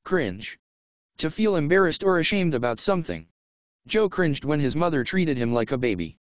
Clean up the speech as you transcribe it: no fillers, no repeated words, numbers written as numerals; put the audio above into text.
Cringe. To feel embarrassed or ashamed about something. Joe cringed when his mother treated him like a baby.